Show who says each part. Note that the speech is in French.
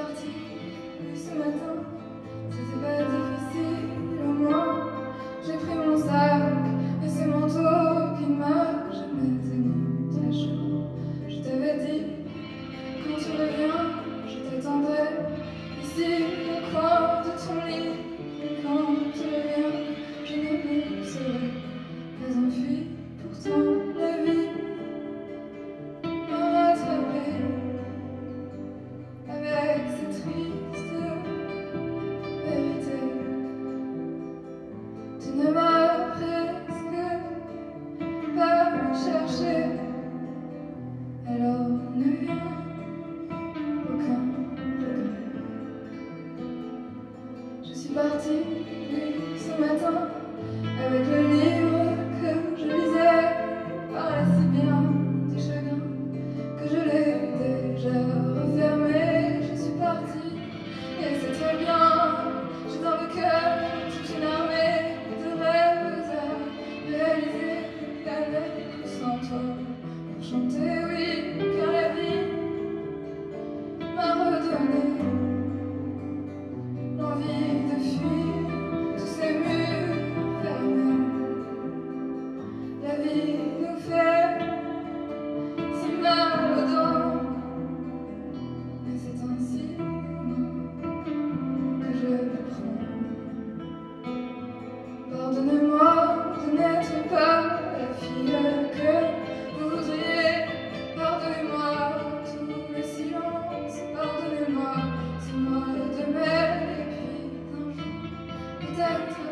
Speaker 1: partie, oui, ce matin, c'était pas difficile, au moins. J'ai pris mon sac et ce manteau qui ne m'a jamais tenu très chaud. Je t'avais dit, quand tu reviens, je t'attendrai ici, au coin de ton lit. Et quand tu reviens, je ne me serai pas enfuie. Pourtant, la vie m'a rattrapée avec ses tristes vérités. Tu ne m'as presque pas cherché, alors ne viens aucun regret. Je suis partie, oui, ce matin, avec le livre que je lisais, parlait si bien du chagrin que je l'ai déjà refermé. Je suis partie, et c'est très bien. J'ai dans le cœur toute une armée de rêves à réaliser, avec ou sans toi, pour chanter, oui, car la vie m'a redonné l'envie de fuir tous ces murs fermés. La vie nous fait si mal aux dents, mais c'est ainsi que je le prends. Pardonnez-moi de n'être pas la fille que vous voudriez. Pardonnez-moi tout le silence. Pardonnez-moi ce mois de mai. Et puis un jour, peut-être